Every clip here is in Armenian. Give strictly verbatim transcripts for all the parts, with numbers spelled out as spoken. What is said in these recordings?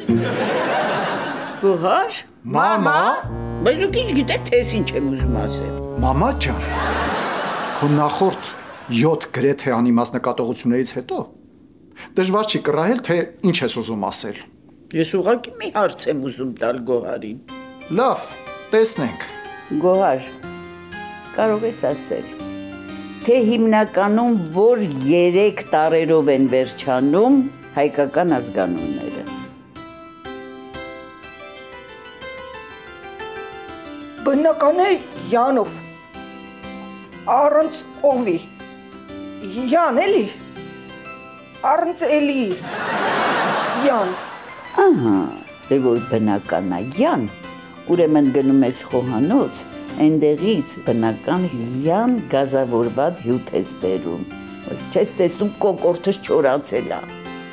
Գոհար։ Մամա։ Բայց դուք ինչ գիտեք, թե ես ինչ եմ ուզում ասել։ Մամա ջան, քո նախորդ յոթ գրեթե անիմաց նկատողություններից հետո դժվար չի կռահել, թե ինչ ես ուզում ասել։ Ես ուղղակի մի հարց եմ ուզում տալ Գոհարին։ Լավ, տեսնենք։ Գոհար, կարող ես ասել, թե հիմնականում որ երեք տարերով են վերջանում հայկական ազգանունները։ Բնական է Յանով, առանց ովի, Յան էլի, առանց էլի, Յան։ Ահա, դե որ բնական է Յան, ուրեմն գնում ես խոհանոց, այնտեղից բնական Յան գազավորված հյութ ես բերում, չես տեսնում կոկորդս չորացել է։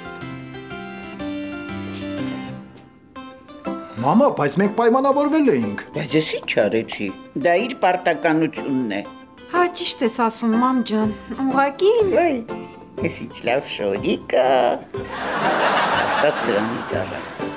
Մամա, բայց մենք պայմանավորվել էինք։ Բայց ես ինչ արեցի, դա իր պարտականությունն է։ Հա, ճիշտ ես ասում, մամ ջան, ուղղակի Այ, ես ինչ լավ շորիկ է, հաստատ սրանից առա։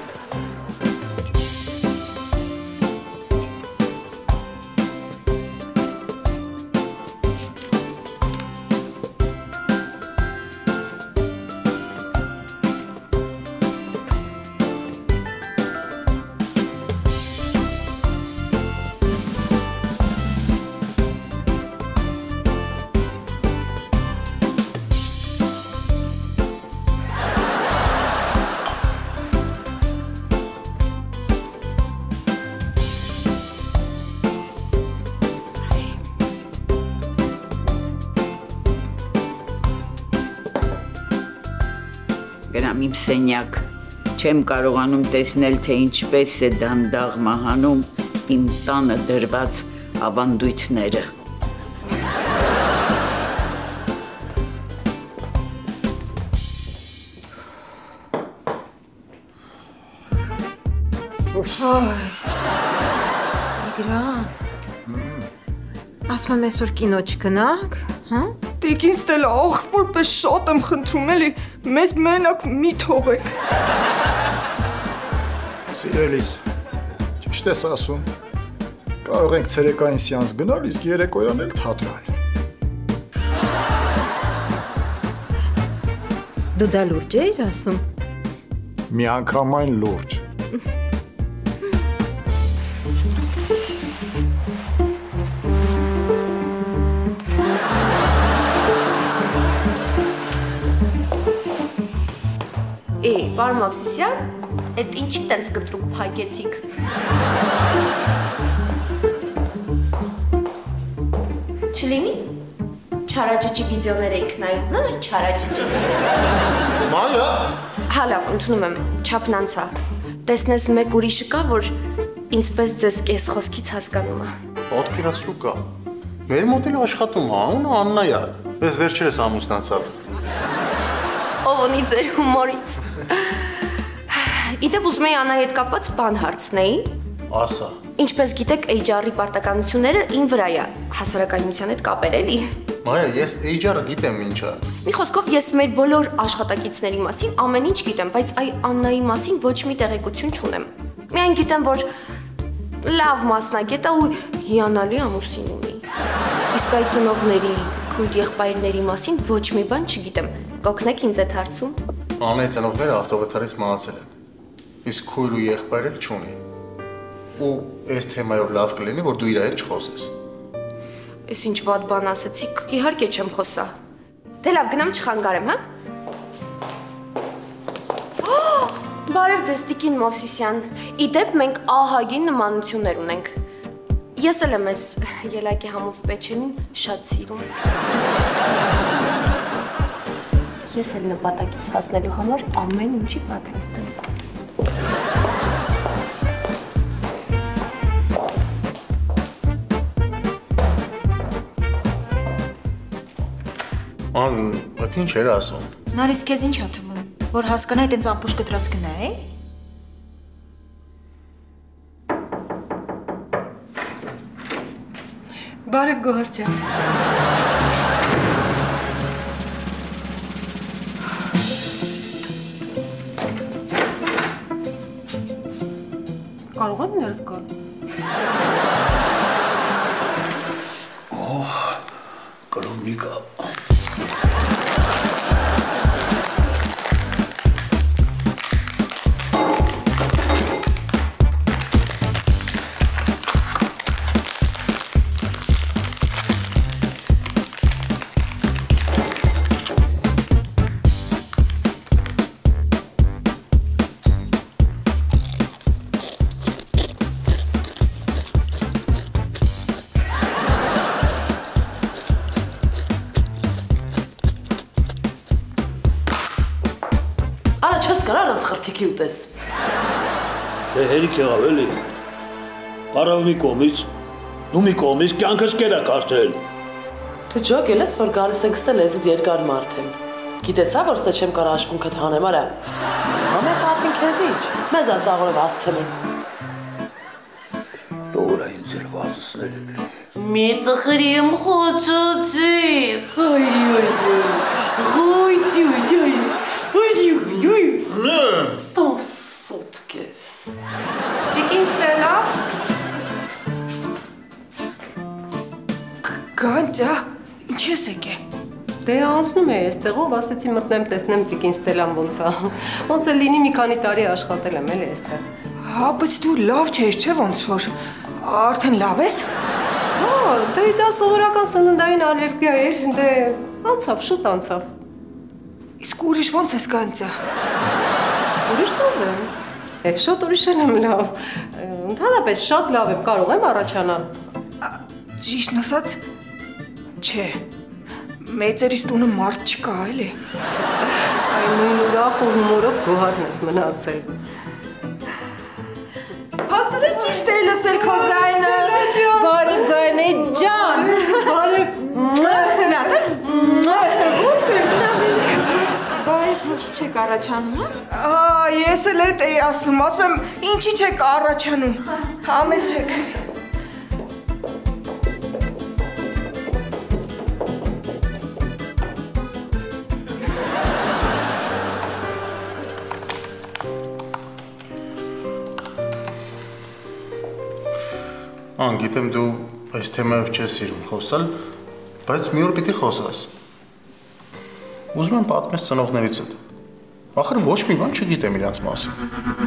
Գնամ իմ սենյակ, չեմ կարողանում տեսնել, թե ինչպես է դանդաղ մահանում իմ տանը դրված ավանդույթները։ Տիգրան, ասում եմ այսօր կինո չգնանք, հա? Տիկին Ստելա, աղբորպես շատ եմ խնդրում էլի, մեզ մենակ մի թողեք։ Սիրելիս, ճիշտ ես ասում, կարող ենք ցերեկային սեանս գնալ, իսկ երեկոյան էլ թատրոն։ Դու դա լուրջ էիր ասում։ Միանգամայն լուրջ։ Էй, պարոն Մովսիսյան, այդ ինչի տենց կտրուկ փակեցիք։ Չլինի, չարաճճի վիդեոներ էիք նայում, հա, չարաճճի։ Մայա։ Հա լավ, ընդունում եմ, չափն անցա։ Տեսնես մեկ ուրիշը կա, որ ինձպես ձեզ կես խոսքից հասկանում է։ Պատկերացրու կա։ Մեր մոտ էլ աշխատում է, անունը Աննա է։ Ես վերջերս ամուսնացավ։ Ով ունի ձեր հումորից։ Իդեպ ուզում էի Աննայի հետ կապված բան հարցնեի։ Ասա։ Ինչպես գիտեք, Էյ Ջի Ար-ի պարտականությունները ին վրա է, հասարակայնության հետ կապեր էլի։ Մայա, ես Էյ Ջի Ար-ը գիտեմ ինչա։ Մի խոսքով ես մեր բոլոր աշխատակիցների մասին ամեն ինչ գիտեմ, բայց այ Աննայի մասին ոչ մի տեղեկություն չունեմ։ Միայն գիտեմ, որ լավ մասնագետ է ու հիանալի ամուսին ունի։ Իսկ այ ծնողների, քույր եղբայրների մասին ոչ մի բան չգիտեմ։ Կօգնեք ինձ այդ հարցում։ Աննայի ծնողները ավտովթարից մահացել են։ Իսկ քույր ու եղբայր էլ չունի։ Ու այս թեմայով լավ կլինի, որ դու իր հետ չխոսես։ Ես ինչ վատ բան ասեցիք, իհարկե չեմ խոսա։ Դե լավ, գնամ չխանգարեմ, հա։ Բարև ձեզ, Տիկին Մովսիսյան։ Իդեպ մենք ահագին նմանություններ ունենք։ Ես էլ եմ ես Ելակի Համով Պեչենին շատ սիրում։ Ես էլ նպատակից հասնելու համար ամեն ինչի պատրաստ եմ։ Ան, այդ ինչ էր ասում։ Նարից քեզ ինչ ա թվում, որ հասկանայի տենց ամպուշ կտրած գնայի։ Բարև Գոհար ջան։ Կարող եմ ներս գալ։ Օհ, կլոմնիկա։ Խրթիկի ուտես։ Դե հերիք եղավ էլի։ Կարավ մի կողմից, դու մի կողմից կյանքս կերակ արդեն։ Դու ջոգել ես, որ գալիս ենք ստել եզուտ երկար մարդեն։ Գիտես հա, որ ստե չեմ կարա աշկունքդ հանեմ, արա։ Համե տատին քեզ ինչ, մեզ ասաղորև ասցել են։ Դորա ինձ էլ վազսներ էլ։ Մի տխրիմ խոչոցի, հայ, հայ, հայ, հայ, հայ, Там соткես։ Տիկին Ստելա։ Գանջա, ինչ ես եկե։ Դե անցնում է այստեղով, ասեցի մտնեմ տեսնեմ Տիկին Ստելան ոնց է։ Ոնց է լինի մի քանի տարի աշխատել եմ էլի այստեղ։ Հա, բայց դու լավ չես, չէ՞ ոնց որ։ Արդեն լավ ես։ Հա, դե դա սովորական սննդային ալերգիա էր, դե անցավ, շուտ անցավ։ Իսկ ուրիշ ոնց ես Գանջա։ Ուրիշ լավ եմ։ Եկ շատ ուրիշ եմ լավ։ Ընդհանրապես շատ լավ եմ, կարող եմ առաջանալ։ Ճիշտն ասած, չէ։ Մեծերիս տունը մարդ չկա, էլի։ Այն նույն ուրախ ու հումորով գոհարն ես մնացել։ Փաստորեն ճիշտ է լսել քո ձայնը։ Բարև Գայնե ջան։ Բարև։ Նատել։ Բայց ինչի չեք առաջանում, հա։ Ա, ես էլ էդ էի ասում, ասում եմ, ինչի չեք առաջանում։ Համեցեք։ Ան, գիտեմ դու այս թեմայով չես սիրում խոսալ, բայց մի օր պիտի խոսաս։ Ուզում եմ պատմես ծնողներիցդ։ Ախր ոչ մի բան չգիտեմ իրանց մասին։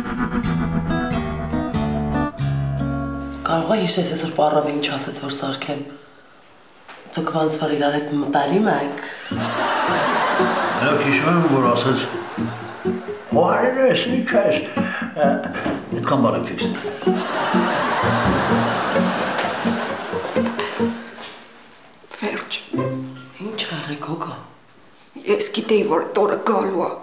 Կարող է հիշես այսօր պարավը ինչ ասեց, որ սարքեմ։ Դուք ոնց որ իրար հետ մտարիմ եք։ Նրանք հիշում եմ, որ ասեց խոհարել ես, ինչ ես, այդքան բան եմ ֆիքսել։ Վերջ։ Ինչ աղեք հոգա։ Ես գիտեի, որ տորը գալու է։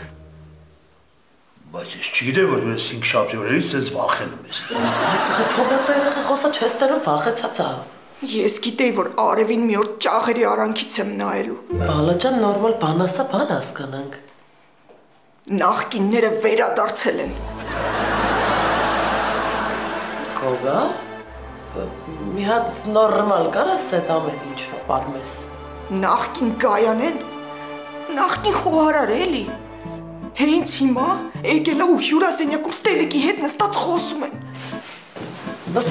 Բայց ես չգիտեմ, որ ես ինք շաբթի օրերից սենց վախենում ես։ Այդտեղը թողնատը երեխա խոսա չես տենում վախեցած է։ Ես գիտեի, որ արևին մի օր ճաղերի արանքից եմ նայելու։ Բալաջան նորմալ բան ասա, բան հասկանանք։ Նախկինները վերադարձել են։ Կողա։ Մի հատ նորմալ կարաս այդ ամեն ինչ պատմես։ Նախկին Գայանեն, նախկին խոհարար էլի։ Հենց հիմա եկել է ու հյուրասենյակում Ստելիկի հետ նստած խոսում են։ Բաս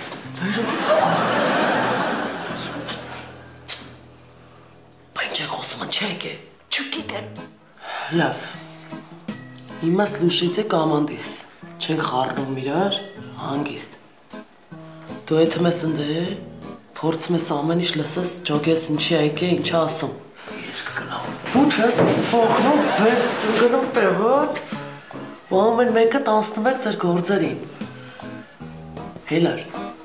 Բայց ինչ խոսում են, չէ՞ եկե։ Չգիտեմ։ Լավ։ Հիմա սլուշիցե կամանդիս։ Չենք խառնում իրար, հանգիստ։ Դու այդ ես ընդե, փորձում ես ամեն ինչ լսես, ջոգես ինչի եկե, ինչ ասում։ Ես կգնամ։ Դու չես փոխնում վեց գնում տեղոտ, ու ամեն մեկը տանցնում եք ձեր գործերին։ Հելար։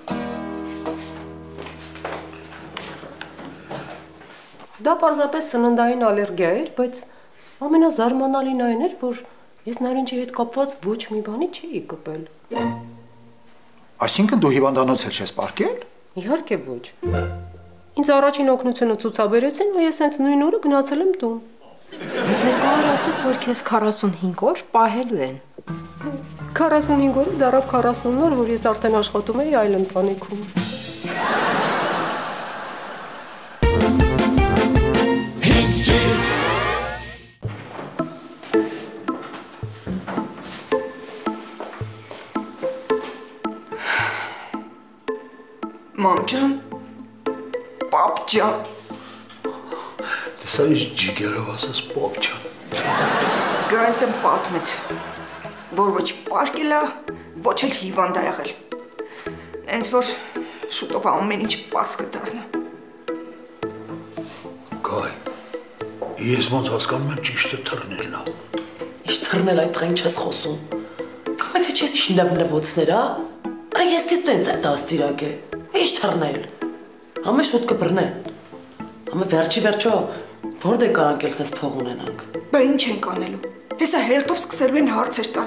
Դա պարզապես սննդային ալերգիա էր, բայց ամենազարմանալին այն էր, որ ես նարինջի հետ կապված ոչ մի բանի չէի կպել։ Այսինքն դու հիվանդանոց էլ չես պարկել։ Իհարկե ոչ։ Ինձ առաջին օգնությունը ցուցաբերեցին, ու ես հենց նույն օրը գնացել եմ տուն։ Բայց մեզ գոհար ասեց, որ քեզ քառասունհինգ օր պահելու են։ քառասունհինգ օրը դարավ քառասուն օր, որ ես արդեն աշխատում էի այլ ընտանիքում։ Մամ ջան, պապ ջան։ Տեսա իս ջիգերով ասես պապ ջան։ Գանց եմ պատմեց, որ ոչ պարկել է, ոչ էլ հիվանդ է եղել։ Հենց որ շուտով ամեն ինչ պարզ կդառնա։ Գայ, ես ոնց հասկանում եմ ճիշտ է թռնելն է։ Ինչ թռնել այդ տղային չես խոսում։ Կամ թե չես իշ նվնվոցներ, հա։ Արա ես քեզ տենց է դաստիրակ է։ Ինչ թռնել։ Համե շուտ կբռնեն։ Համե վերջի վերջո որտե կարանք էլ սես փող ունենանք։ Բա ինչ ենք անելու։ Լեսա հերթով սկսելու են հարցեր տալ։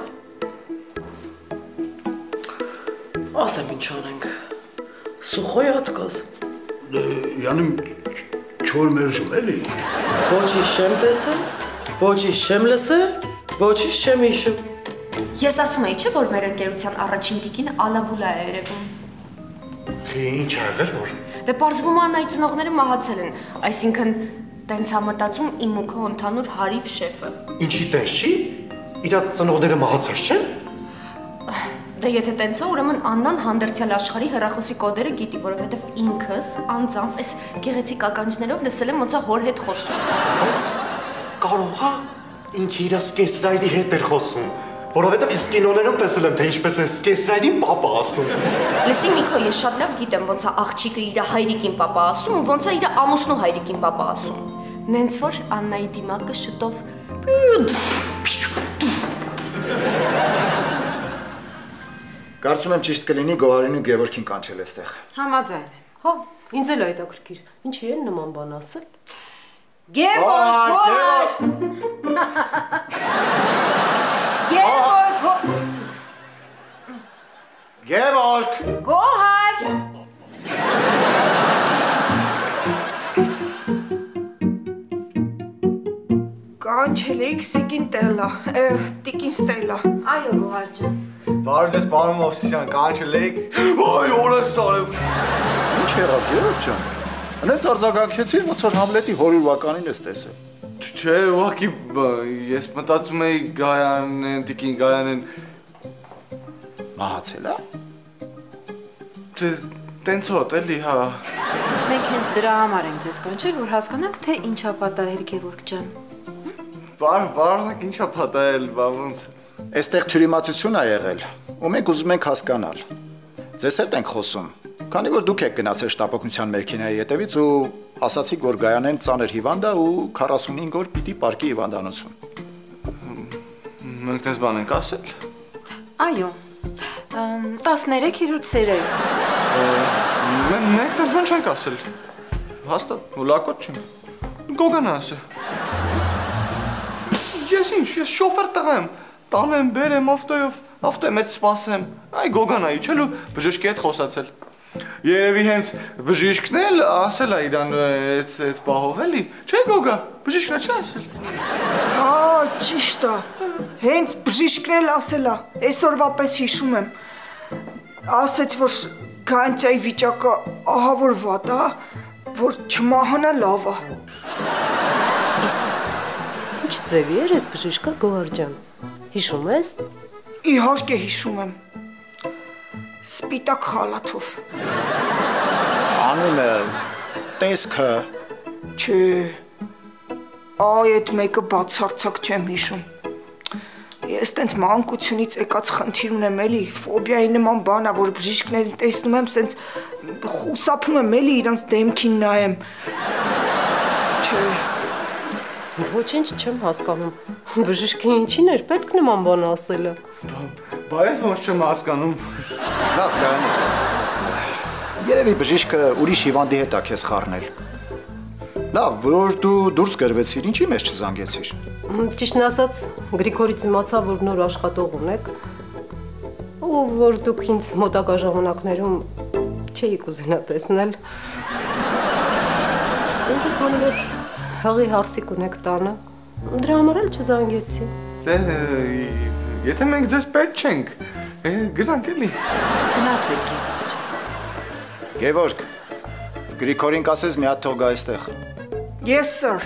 Ասեմ ինչ անենք։ Սուխոյ ատկազ։ Դե յանում չոր մերժում էլի։ Ոչինչ չեմ տեսել, ոչինչ չեմ լսել, ոչինչ չեմ հիշում։ Ես ասում էի, չէ՞ որ մեր ընկերության առաջին տիկին Ալաբուլա է երևում։ Խի ինչ ա եղել որ։ Դե պարզվում է Աննայի ծնողները մահացել են, այսինքն տենց համտածում իմ ու քո ընդհանուր հարիվ շեֆը։ Ինչի տես չի։ Իրա ծնողները մահացած չեն։ Դե եթե տենց է, ուրեմն Աննան հանդերձյալ աշխարհի հեռախոսի կոդերը գիտի, որովհետև ինքս անձամբ այս գեղեցիկ ականջներով լսել եմ ոնց է հոր հետ խոսում։ Բայց կարող է ինքը իր սկեսրայրի հետ էր խոսում, որովհետև ես կինոներում տեսել եմ, թե ինչպես է սկեսրայրին պապա ասում։ Լսի Միքո, ես շատ լավ գիտեմ ոնց է աղջիկը իր հայրիկին պապա ասում ու ոնց է իր ամուսնու հայրիկին պապա ասում։ Նենց որ Աննայի դիմակը շուտով Կարծում եմ ճիշտ կլինի Գոհարին ու Գևորգին կանչել էստեղ։ Համաձայն եմ։ Հա, ինձ էլ հետաքրքիր։ Ինչի են նման բան ասել։ Գևորգ, Գևորգ, Գևորգ։ Գոհար։ Կանչել էիք Սիկին Տելլա, Տիկին Ստելլա։ Այո, Գոհար ջան։ Բարև ձեզ, պարոն Մովսիսյան, կանչել եք։ Ոյ, օրես արեմ։ Ինչ եղավ Գևորգ ջան։ Հենց արձագանքեցի, ոնց որ Համլետի հորիվականին ես տեսել։ Չէ, ուղղակի ես մտածում էի Գայանեն, Տիկին Գայանեն Մահացել է։ Տենց հոտ էլի, հա։ Մենք հենց դրա համար ենք ձեզ կանչել, որ հասկանանք, թե ինչա պատահել Գևորգ ջան։ Բար, բարզակ ինչա պատահել, բա ոնց։ Այստեղ թյուրիմացություն ա եղել, ու մենք ուզում ենք հասկանալ։ Ձեզ հետ ենք խոսում, քանի որ դուք եք գնացել շտապօգնության մեքենայի հետևից ու ասացիք, որ Գայանեն ծանր հիվանդ է ու քառասունհինգ օր պիտի պարկի հիվանդանոցում։ Մենք դες բան ենք ասել։ Այո։ տասներեք սերեր։ Մենք դες բան չենք ասել։ Հաստատ, ու լակոտ չեմ։ Գոգան ասը։ Ես ինչ, ես շոֆեր տղա եմ։ Տանեմ, բերեմ ավտոյով, ավտոյը մեծ սպասեմ։ Այ Գոգան ա իջել ու բժիշկի հետ խոսացել։ Երևի հենց բժիշկն էլ ասել ա իրան այդ պահով էլի։ Չէ Գոգա, բժիշկն է չի ասել։ Հա, ճիշտ է։ Հենց բժիշկն էլ ասել է, այսօրվա պես հիշում եմ։ Ասեց, որ Գանցայի վիճակը ահա որ վատ է, որ չմահանա լավ է։ Իսկ ինչ ձևի էր այդ բժիշկը Գոհար ջան։ Հիշում ես։ Իհարկե հիշում եմ։ Սպիտակ խալաթով։ Անունը, տեսքը։ Չէ։ Այ այդ մեկը բացարձակ չեմ հիշում։ Ես տենց մանկությունից եկած խնդիր ունեմ էլի, ֆոբիայի նման բան ա, որ բժիշկներին տեսնում եմ, սենց խուսափում եմ էլի իրանց դեմքին նայեմ։ Չէ։ Ոչինչ չեմ հասկանում։ Բժիշկի ինչին էր պետք նման բան ասելը։ Բա ես ոնց չեմ հասկանում։ Լավ, Գայանե ջան։ Երևի բժիշկը ուրիշ հիվանդի հետ ա քեզ խառնել։ Լավ, որ դու դուրս գրվեցիր, ինչի մեզ չզանգեցիր։ Ճիշտն ասած, Գրիգորից իմացա, որ նոր աշխատող ունեք, ու որ դուք ինձ մոտակա ժամանակներում չէիք ուզենա տեսնել։ Ինքը քանի որ հղի հարսիկ ունեք տանը, դրա համար էլ չզանգեցի։ Դե, եթե մենք ձեզ պետք չենք, գնանք էլի։ Գնացեք Գևորգ ջան։ Գևորգ, Գրիգորին կասես մի հատ թող գա այստեղ։ Yes sir։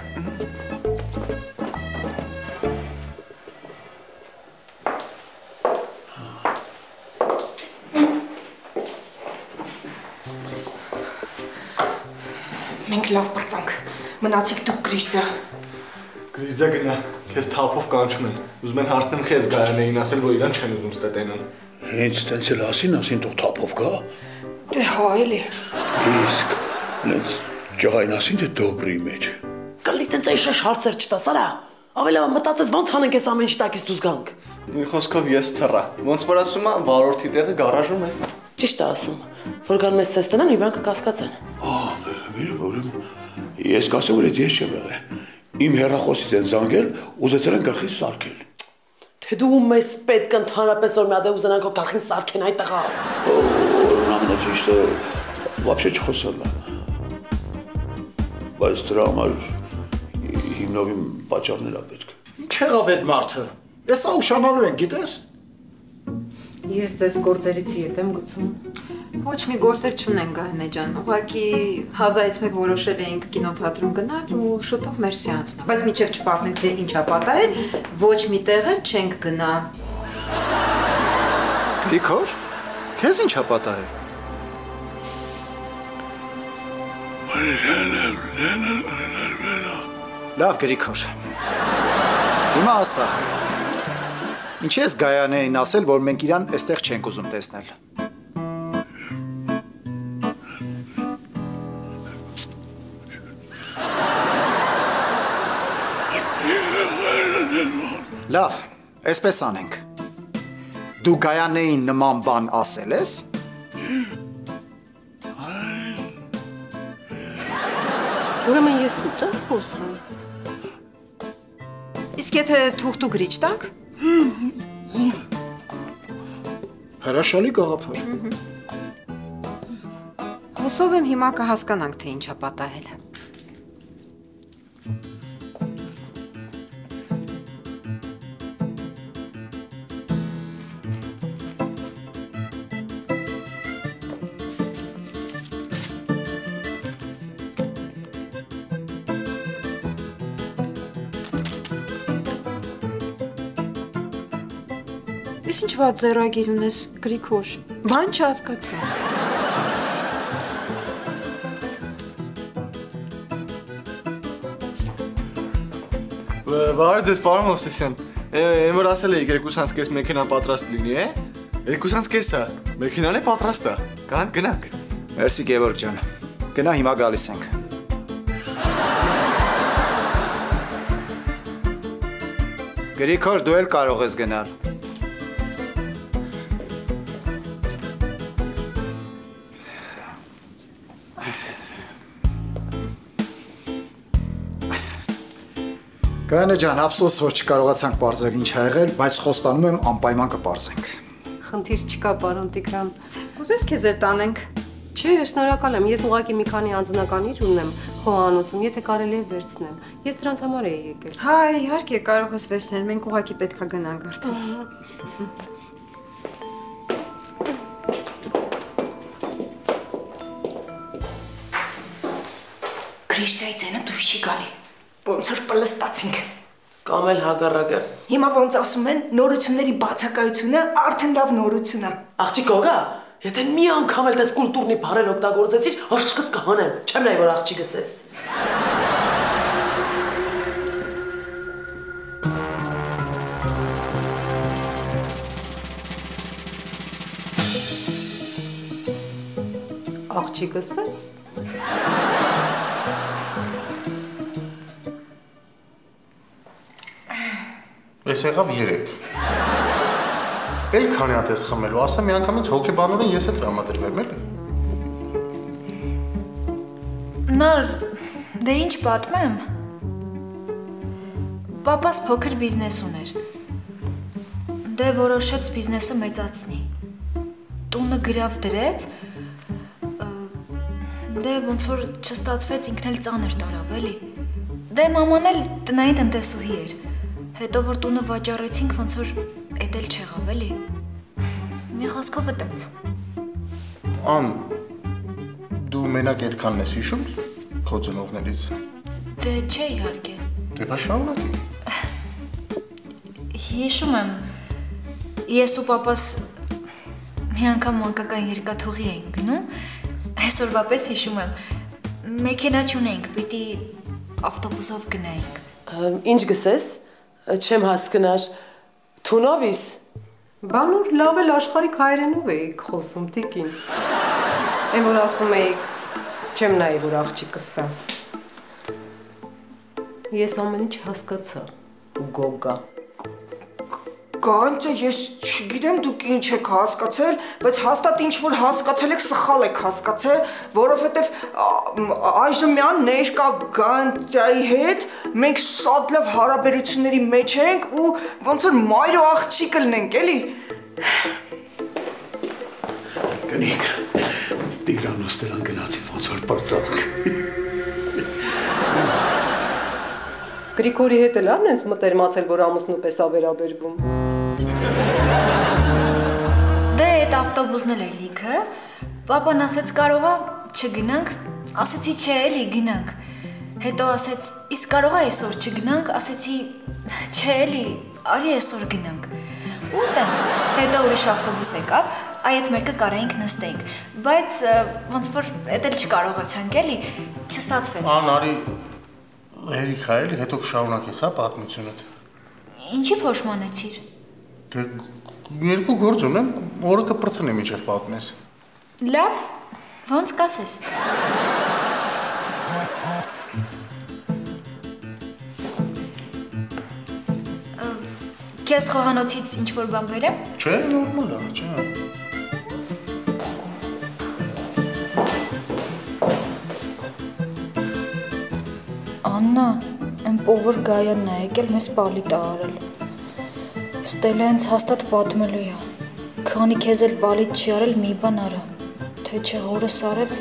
Մենք լավ բրծանք։ Մնացիք դուք Գրիշձա։ Գրիզա գնա, քեզ թափով կանչում են։ Ուզում են հարցնեն քեզ Գայանեին ասել, որ իրան չեն ուզում ստետենան։ Հենց տենց էլ ասին, ասին թող թափով գա։ Դե հա էլի։ Իսկ լենց ջղայն ասին դե դոբրի մեջ։ Կլի տենց այն շեշ հարցեր չտաս, արա։ Ավելի մտածես ոնց անենք այս ամեն ինչ տակից դուրս գանք։ Մի խոսքով ես թռա։ Ոնց որ ասում է, վարորդի տեղը գարաժում է։ Ճիշտ է ասում, որ գան մեզ սես տնան, իրանքը կասկածեն։ Ահա, մի ուրեմն ես կասեմ, որ ես չեմ եղել։ Իմ հեռախոսից են զանգել, ուզեցել են գլխից սարքել։ Թե դու մեզ պետք ընդհանրապես որ մի հատ ուզենան քո գլխին սարքեն այդ տղա։ Ամենաճիշտը вообще չխոսալն է։ Բայց դրա համար հիմնովին պատճառներ է պետք։ Ինչ եղավ այդ մարդը։ Ես ա ուշանալու են, գիտես։ Ես ձեզ գործերից ետ եմ գցում։ Ոչ մի գործեր չունեն Գայանե ջան, ուղղակի հազարից մեկ որոշել էինք կինոթատրոն գնալ ու շուտով մեր սեանսն է, բայց մինչև չպարզենք թե ինչա պատահել, ոչ մի տեղ էլ չենք գնա։ Գրիգոր, քեզ ինչա պատահել։ Լավ Գրիգոր։ Հիմա ասա։ Ինչի՞ ես Գայանեին ասել, որ մենք իրան այստեղ չենք ուզում տեսնել։ Լավ, այսպես անենք։ Դու Գայանեին նման բան ասել ես։ Ուրեմն ես ուտ եմ խոսում։ Իսկ եթե թուղթու գրիչ տաք։ Հրաշալի գաղափար։ Հուսով եմ հիմա կհասկանանք, թե ինչա պատահել։ Ես ինչ վատ ձեռագիր ունես, Գրիգոր, բան չհասկացա։ Բարև ձեզ, պարոն Մովսեսյան։ Այն որ ասել էիք երկուսանց կես մեքենան պատրաստ լինի, է։ Երկուսանց կեսը մեքենան է պատրաստ է։ Գանք գնանք։ Մերսի Գևորգ ջան։ Գնա հիմա գալիս ենք։ Գրիգոր, դու էլ կարող ես գնալ։ Գայանե ջան, ափսոս որ չկարողացանք պարզել ինչ ա եղել, բայց խոստանում եմ անպայման կպարզենք։ Խնդիր չկա, պարոն Տիգրան։ Կուզես քեզ էլ տանենք։ Չէ, շնորհակալ եմ։ Ես ուղղակի մի քանի անձնականիր ունեմ խոհանոցում, եթե կարելի է վերցնեմ։ Ես դրանց համար էի եկել։ Հա, իհարկե, կարող ես վերցնել, մենք ուղղակի պետքա գնանք արդեն։ Գրիշձայի ձենը դուրս չի գալի։ Ոնց որ պլստացինք։ Կամ էլ հակառակը։ Հիմա ոնց ասում են, նորությունների բացակայությունը արդեն լավ նորություն է։ Աղջիկ Գոգա, եթե մի անգամ էլ դες կուլտուրնի բառեր օգտագործեցիր, աղջիկդ կհանեմ։ Չեմ նայ որ աղջիկս ես։ Աղջիկս ես։ Ես եղավ երեք։ Էլ քանի հատ ես խմելու, ասա մի անգամից հոգեբանորեն ես էլ տրամադրվեմ էլի։ Նար, դե ինչ պատմեմ։ Պապաս փոքր բիզնես ուներ։ Դե որոշեց բիզնեսը մեծացնի։ Տունը գրավ դրեց, դե ոնց որ չստացվեց ինքն էլ ծանր տարավ էլի։ Դե մաման էլ տնային տնտեսուհի էր։ Հետո որ տունը վաճառեցինք, ոնց որ էդ էլ չեղավ էլի։ Մի խոսքով այդպես։ Ան, դու մենակ այդքանն ես հիշում քո ծնողներից։ Դե չէ իհարկե։ Դե բա շարունակի։ Հիշում եմ, ես ու պապաս մի անգամ մանկական երկաթուղի էինք գնում, այսօրվա պես հիշում եմ, մեքենա չունենք, պիտի ավտոբուսով գնայինք։ Ինչ գսես, չեմ հասկնար, թունով իս։ Բանուր լավ էլ աշխարհիկ հայերենով էիք խոսում, տիկին։ Էն որ ասում էիք, չեմ նայի, որ աղջիկս սա։ Ես ամեն ինչ հասկացա, գոգա։ Գանձը ես չգիտեմ դուք ինչ եք հասկացել, բայց հաստատ ինչ որ հասկացել եք սխալ եք հասկացել, որովհետև այժմ միան ներկա Գանձայի հետ մենք շատ լավ հարաբերությունների մեջ ենք ու ոնց որ մայր ու աղջիկ լինենք, էլի։ Գնիկ, Տիգրան ու Ստելան գնացին ոնց որ պրծանք։ Գրիգորի հետ էլ արն ենց մտերմացել, որ ամուսնու պես ա վերաբերվում։ Դե այդ ավտոբուսն էլ էր լիքը, պապան ասեց կարողա չգնանք, ասեցի չէ էլի գնանք, հետո ասեց իսկ կարողա այսօր չգնանք, ասեցի չէ էլի արի այսօր գնանք, ու տենց, հետո ուրիշ ավտոբուս եկավ, այդ մեկը կարայինք նստեինք, բայց ոնց որ էդ էլ չկարողացանք էլի, չստացվեց։ Անարի հերիք հայելի, հետո կշարունակես, հա, պատմությունդ։ Ինչի փոշմանեցիր։ Դե երկու գործ ունեմ, օրը կպրծնեմ ինչև պատմես։ Լավ, ոնց կասես։ Քեզ խոհանոցից ինչ-որ բան բերեմ։ Չէ, նորմալ է, չէ։ Աննա, այն պովր Գայանն է եկել մեզ պալիտ է արել։ Ստելա ինձ հաստատ պատմելու է։ Քանի քեզ էլ պալիտ չի արել, մի բան արա, թե չէ հորս արև։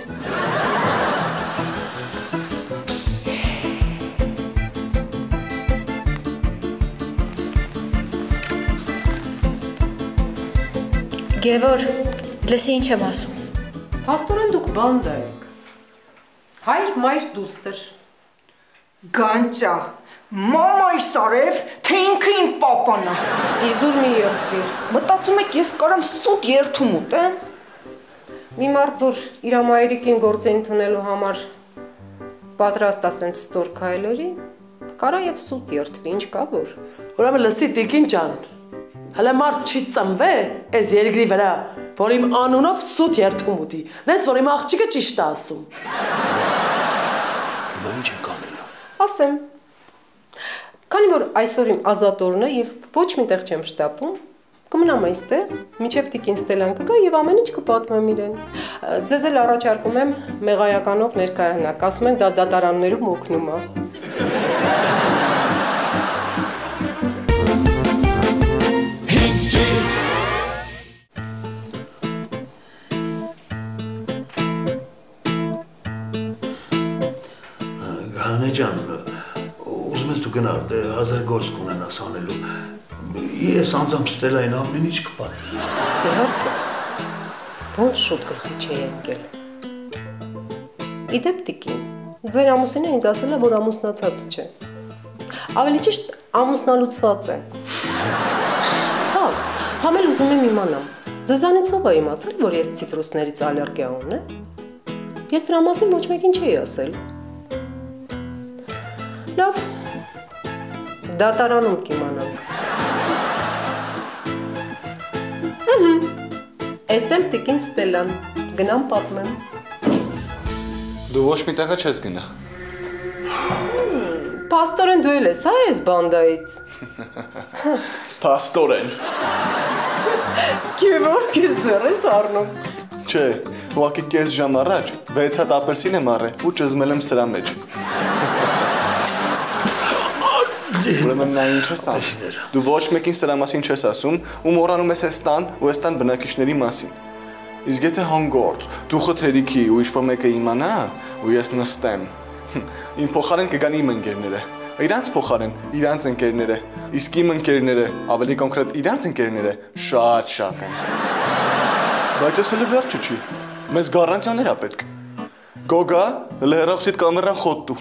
Գևոր, լսի ինչ եմ ասում։ Փաստորեն դուք բանդա եք։ Հայր, մայր, դուստր։ Գանձա, մամայիս արև, թե ինքը իմ պապան է։ Իզուր մի երդվիր։ Մտածում եք ես կարամ սուտ երդում ուտեմ։ Մի մարդ, որ իր մայրիկին գործի ընդունելու համար պատրաստ ասեն ստոր քայլերի, կարա եւ սուտ երդվի, ինչ կա որ։ Ուրեմն լսի տիկին ջան, հələ մարդ չի ծնվե այս երկրի վրա, որ իմ անունով սուտ երդում ուտի, նես որ իմ աղջիկը ճիշտ է ասում։ Դա ինչ եք անելու։ Ասեմ, քանի որ այսօր իմ ազատ օրն է եւ ոչ միտեղ չեմ շտապում, կմնամ այստեղ, մինչև տիկին Ստելան կգա եւ ամեն ինչ կպատմեմ իրեն։ Ձեզ էլ առաջարկում եմ մեղայականով ներկայանաք, ասում են դա դատարաններում օգնում է։ Գանե ջան, ուզում ես դու գնար, դե հազար գործ կունենաս անելու։ Ես անձամբ Ստելային ամեն ինչ կպատմեմ։ Իհարկե, ոնց շուտ գլխի չի ընկել։ Իդեպ տիկին, ձեր ամուսինը ինձ ասել է, որ ամուսնացած չէ։ Ավելի ճիշտ ամուսնալուծված է։ Հա, համ էլ ուզում եմ իմանամ, ձեզանից ով է իմացել, որ ես ցիտրուսներից ալերգիա ունեմ։ Ես դրա մասին ոչ մեկին չէի ասել։ Լավ, դատարանում կիմանանք։ Էս էլ տիկին Ստելան, գնամ պատմեմ։ Դու ոչ մի տեղը չես գնա։ Պաստորեն դու էլ ես, հա ես բանդայից։ Պաստորեն։ Գևոր քեզ դեռ ես առնում։ Չէ, ուղղակի կես ժամ առաջ վեց հատ ապերսին եմ առել ու ճզմել եմ սրա մեջ։ Ուրեմն նա ինչ ես անում։ Դու ոչ մեկին սրա մասին չես ասում ու մոռանում ես այս տան ու այս տան բնակիչների մասին։ Իսկ եթե հանգործ դու խթերիքի ու ինչ-որ մեկը իմանա ու ես նստեմ, իմ փոխարեն կգան իմ ընկերները։ Իրանց փոխարեն իրանց ընկերները, իսկ իմ ընկերները, ավելի կոնկրետ իրանց ընկերները շատ-շատ են։ Բայց ես հələ վերջը չի։ Մեզ գարանտիաներ ա պետք։ Գոգա, հələ հեռախոսիդ կամերան խոտ դու։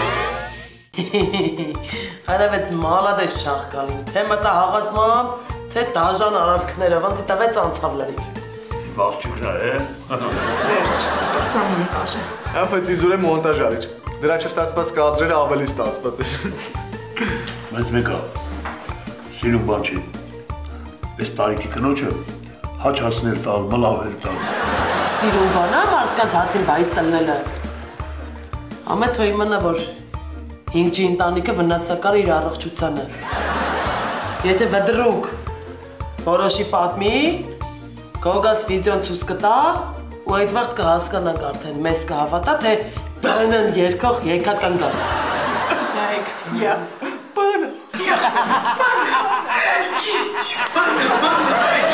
Հարավեց մալադես չախկալին, թե մտա հաղազմամբ, թե Թե դաժան արարքները ոնց տվեց անցավ լրիվ։ Աղջիկն է։ Վերջ, կրծա մոնտաժը։ Ապա ծիզուրե մոնտաժ արիչ։ Դրա չստացված կադրերը ավելի ստացված էր։ Բայց մեկա։ Սիրուն բան չի։ Այս տարիքի կնոջը հաչ հասնել տալ, մլավել տալ։ Սիրուն բան է մարդկանց հացին բայս սլնելը։ Ամե թո իմանա որ հինգ ջի ընտանիքը վնասակար իր առողջությանը։ Եթե վդրուկ որոշի պատմի, գոգաս վիդեոն ցույց կտա ու այդ վաղտ կհասկանանք արդեն մեզ կհավատա թե բանն երկող եկական կա։ Հայք, յա, բան։ Յա։ Բան, բան,